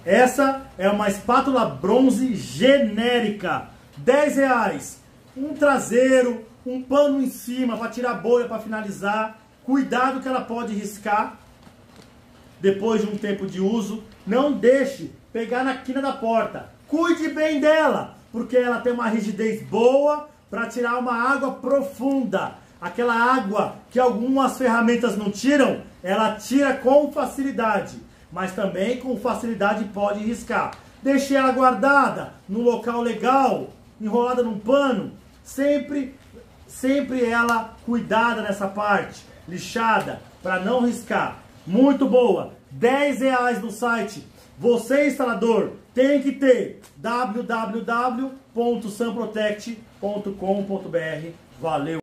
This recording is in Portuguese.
Essa é uma espátula bronze genérica, R$10. Um traseiro, um pano em cima para tirar a bolha, para finalizar. Cuidado que ela pode riscar depois de um tempo de uso. Não deixe pegar na quina da porta. Cuide bem dela, porque ela tem uma rigidez boa para tirar uma água profunda. Aquela água que algumas ferramentas não tiram, ela tira com facilidade, mas também com facilidade pode riscar. Deixe ela guardada num local legal, enrolada num pano, sempre ela cuidada nessa parte, lixada, para não riscar. Muito boa, R$10 no site. Você, instalador, tem que ter www.sunprotect.com.br. Valeu!